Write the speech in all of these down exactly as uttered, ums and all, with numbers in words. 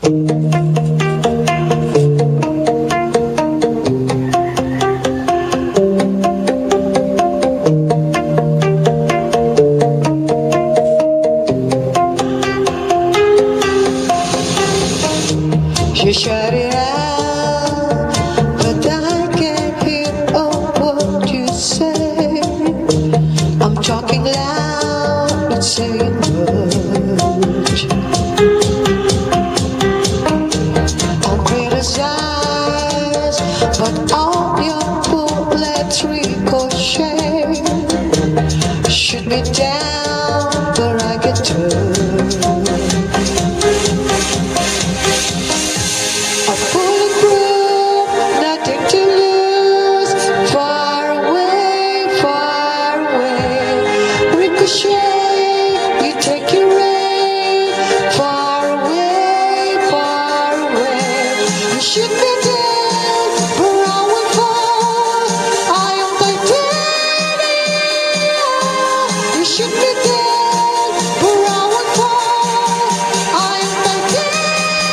You shut it out, but I can't hear a word you say. I'm talking loud, not saying much. I'll criticize, but all your bullets ricochet. Shoot me down, but I get turned. You take your aim, far away, far away. You shoot me down, but I will fall. I am titanium. You shoot me down, but I will fall. I am titanium.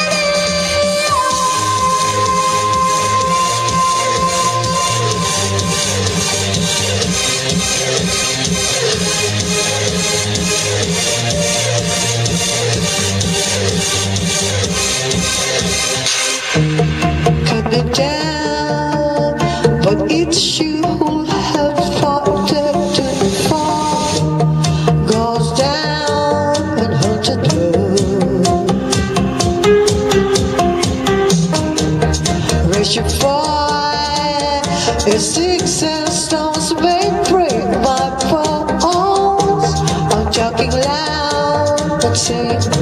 Cut me down, but it's you who have fought to fall. Goes down and hunted low. Raise your fire, it's sticks and stones may break my bones. I'm talking loud, but saying